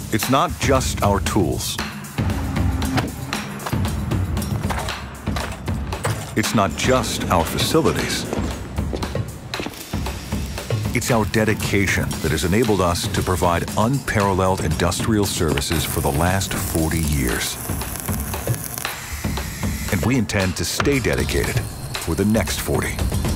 It's not just our tools. It's not just our facilities. It's our dedication that has enabled us to provide unparalleled industrial services for the last 40 years. And we intend to stay dedicated for the next 40.